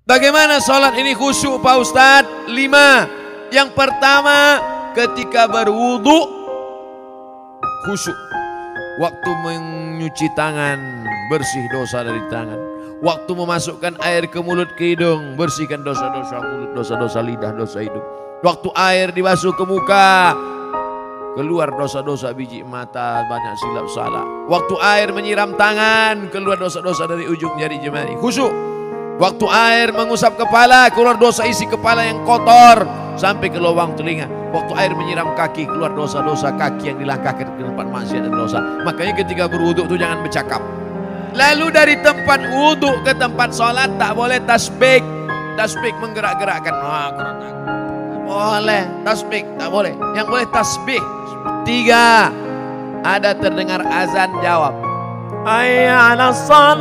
Bagaimana sholat ini khusyuk Pak Ustadz? 5. Yang pertama, ketika berwudu khusyuk. Waktu menyuci tangan, bersih dosa dari tangan. Waktu memasukkan air ke mulut ke hidung, bersihkan dosa-dosa mulut, dosa-dosa lidah, dosa hidung. Waktu air dibasuh ke muka, keluar dosa-dosa biji mata, banyak silap salah. Waktu air menyiram tangan, keluar dosa-dosa dari ujung jari jemari. Khusyuk. Waktu air mengusap kepala, keluar dosa isi kepala yang kotor sampai ke lubang telinga. Waktu air menyiram kaki, keluar dosa-dosa kaki yang dilangkahkan ke tempat maksiat dan dosa. Makanya ketika berwudu itu jangan bercakap. Lalu dari tempat wudu ke tempat sholat tak boleh tasbih. Tasbih menggerak-gerakkan. Boleh tasbih, tak boleh. Yang boleh tasbih. 3. Ada terdengar azan, jawab hayya 'alas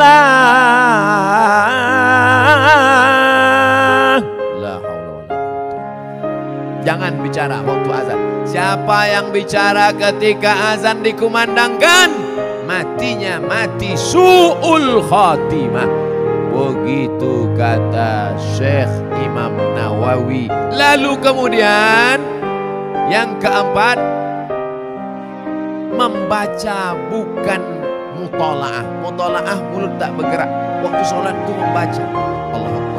shalah. La haula wala quwwata. Jangan bicara waktu azan. Siapa yang bicara ketika azan dikumandangkan, matinya mati su'ul khatimah. Begitu kata Syekh Imam Nawawi. Lalu kemudian yang keempat, membaca bukan mutola'ah. Mutola'ah mulut tak bergerak. Waktu sholat itu membaca Allahu Akbar.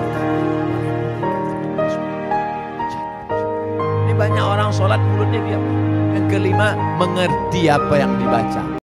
Ini banyak orang sholat mulutnya diam. Yang kelima, mengerti apa yang dibaca.